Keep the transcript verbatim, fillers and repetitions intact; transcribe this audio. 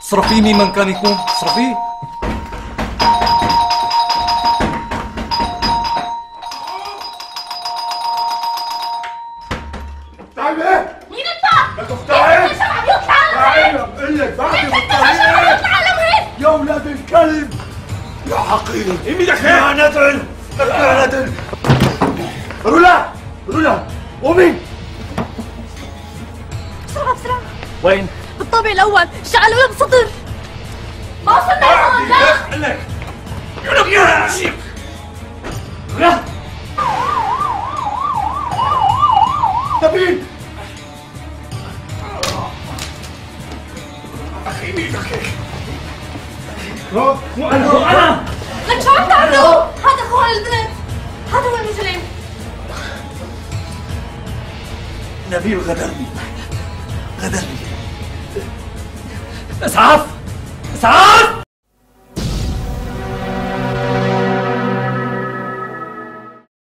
اصرفيه مين من كان يكون، اصرفيه. تعال ايه؟ مين انت؟ بدك تعال؟ ليش عم يطلع تعال بقول لك بعد بالطريق يا ولاد الكلب يا حقير مين دخل؟ يا ندل يا ندل رولا رولا قومي بسرعة بسرعة. وين؟ بالطابق الأول شعلوا لهم صدر. ما وصلنا هون لا. بقول لك يا شيك رولا نبيل اخي مين دخل؟ مو انا مو انا لك شو عم تعملوا؟ هذا اخوها البنت، هذا هو المجرم. نبيل غدرني غدرني اسعاف اسعاف